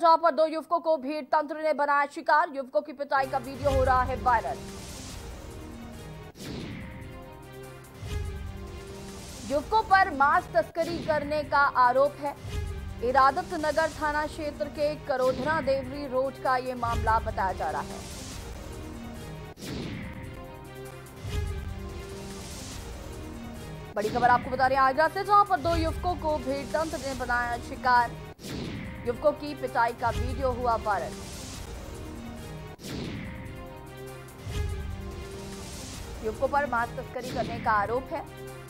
जहां पर दो युवकों को भीड़ तंत्र ने बनाया शिकार। युवकों की पिटाई का वीडियो हो रहा है वायरल। युवकों पर मांस तस्करी करने का आरोप है। इरादत नगर थाना क्षेत्र के करोधरा देवरी रोड का ये मामला बताया जा रहा है। बड़ी खबर आपको बता रहे हैं आगरा से, जहां पर दो युवकों को भीड़ तंत्र ने बनाया शिकार। युवकों की पिटाई का वीडियो हुआ वायरल। युवकों पर मांस तस्करी करने का आरोप है।